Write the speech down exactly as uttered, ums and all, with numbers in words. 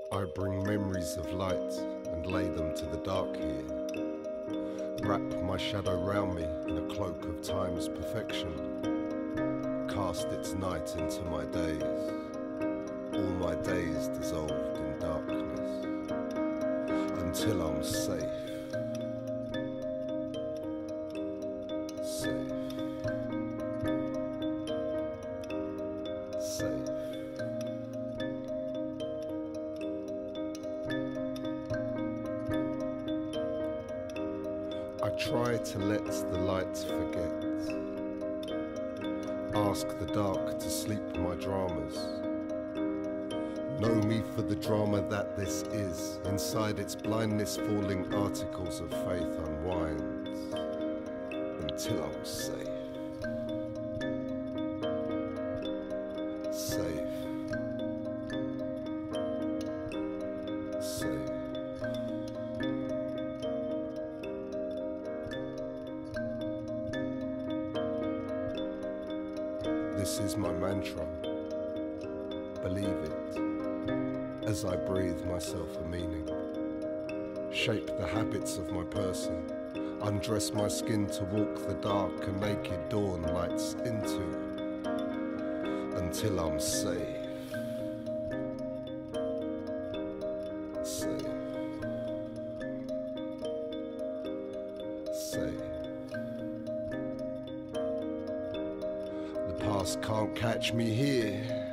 I bring memories of light and lay them to the dark here. Wrap my shadow round me in a cloak of time's perfection. Cast its night into my days, all my days dissolved in darkness, until I'm safe. Safe. Safe. I try to let the light forget. Ask the dark to sleep my dramas. Know me for the drama that this is. Inside its blindness falling articles of faith unwinds until I'm safe. Safe. Safe. This is my mantra, believe it, as I breathe myself a meaning. Shape the habits of my person, undress my skin to walk the dark and naked dawn lights into, until I'm safe. Safe. Safe. The past can't catch me here.